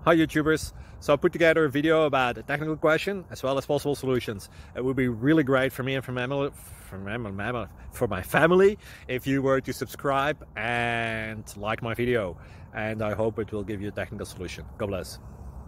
Hi YouTubers! So I put together a video about a technical question as well as possible solutions. It would be really great for me and for my family if you were to subscribe and like my video, and I hope it will give you a technical solution. God bless.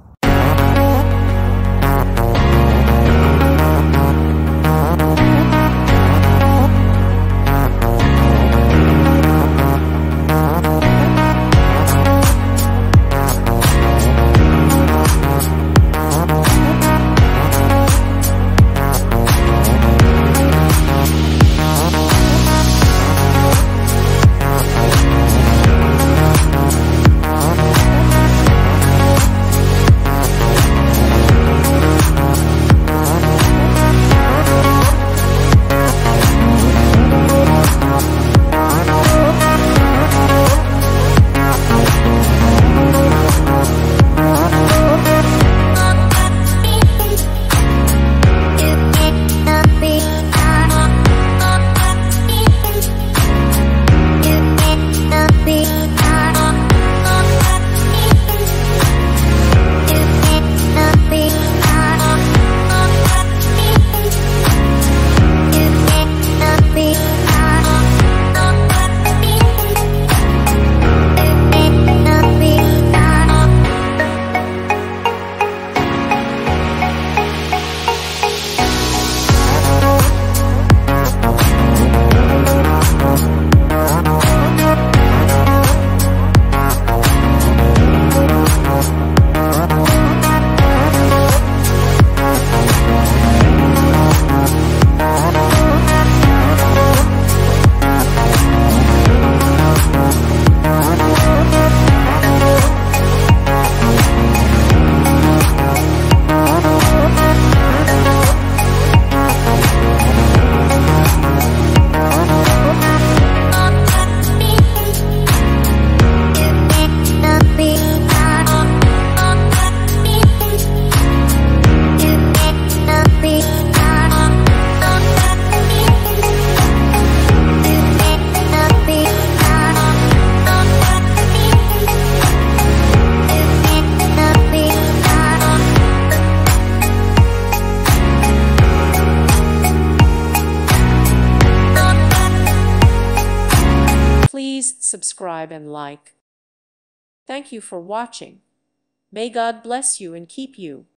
Please subscribe and like. Thank you for watching. May God bless you and keep you.